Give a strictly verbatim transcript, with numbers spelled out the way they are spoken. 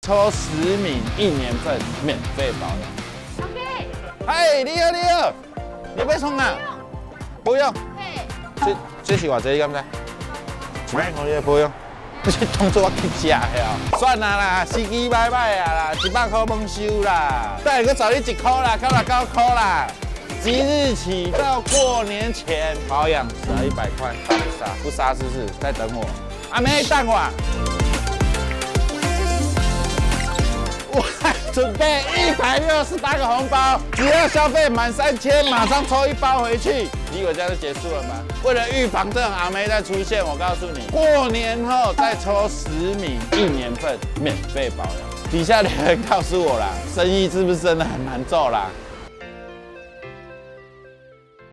抽十名一年份免费保养。OK。嗨，你好，你好，你要冲啊？不用。嘿。这这是偌济，你敢知？一百块你也不用。这当作我去食的哦。算啦啦，司机歹歹啊啦，一百块蒙收啦。等下佫找你一块啦，到六九块啦。即日起到过年前保养只要一百块，杀不杀？不杀是不是？在等我。阿妹等我。我还准备一百六十八个红包，只要消费满三千，马上抽一包回去。你以为这样就结束了吗？为了预防这种阿妹再出现，我告诉你，过年后再抽十名一年份免费保养。底下留言告诉我啦，生意是不是真的很难做啦？